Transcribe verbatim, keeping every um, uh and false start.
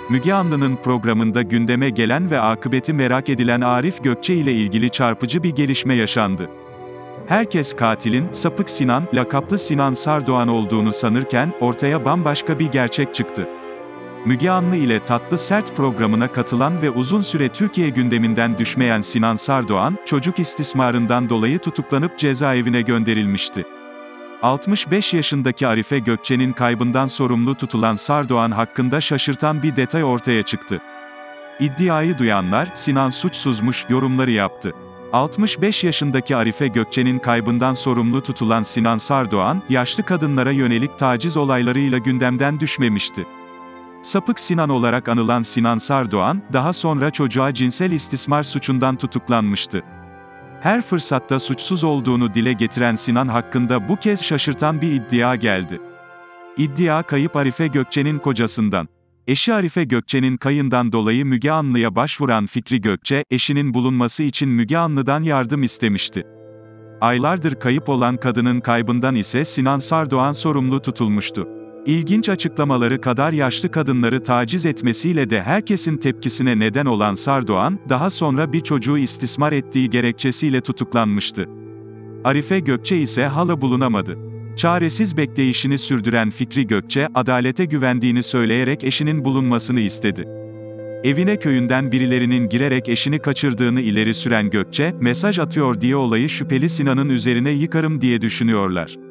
Müge Anlı'nın programında gündeme gelen ve akıbeti merak edilen Arif Gökçe ile ilgili çarpıcı bir gelişme yaşandı. Herkes katilin, Sapık Sinan, lakaplı Sinan Sardoğan olduğunu sanırken, ortaya bambaşka bir gerçek çıktı. Müge Anlı ile Tatlı Sert programına katılan ve uzun süre Türkiye gündeminden düşmeyen Sinan Sardoğan, çocuk istismarından dolayı tutuklanıp cezaevine gönderilmişti. altmış beş yaşındaki Arife Gökçe'nin kaybından sorumlu tutulan Sardoğan hakkında şaşırtan bir detay ortaya çıktı. İddiayı duyanlar, Sinan suçsuzmuş, yorumları yaptı. altmış beş yaşındaki Arife Gökçe'nin kaybından sorumlu tutulan Sinan Sardoğan, yaşlı kadınlara yönelik taciz olaylarıyla gündemden düşmemişti. Sapık Sinan olarak anılan Sinan Sardoğan, daha sonra çocuğa cinsel istismar suçundan tutuklanmıştı. Her fırsatta suçsuz olduğunu dile getiren Sinan hakkında bu kez şaşırtan bir iddia geldi. İddia kayıp Arife Gökçe'nin kocasından. Eşi Arife Gökçe'nin kayından dolayı Müge Anlı'ya başvuran Fikri Gökçe, eşinin bulunması için Müge Anlı'dan yardım istemişti. Aylardır kayıp olan kadının kaybından ise Sinan Sardoğan sorumlu tutulmuştu. İlginç açıklamaları kadar yaşlı kadınları taciz etmesiyle de herkesin tepkisine neden olan Sardoğan, daha sonra bir çocuğu istismar ettiği gerekçesiyle tutuklanmıştı. Arife Gökçe ise hala bulunamadı. Çaresiz bekleyişini sürdüren Fikri Gökçe, adalete güvendiğini söyleyerek eşinin bulunmasını istedi. Evine köyünden birilerinin girerek eşini kaçırdığını ileri süren Gökçe, mesaj atıyor diye olayı şüpheli Sinan'ın üzerine yıkarım diye düşünüyorlar.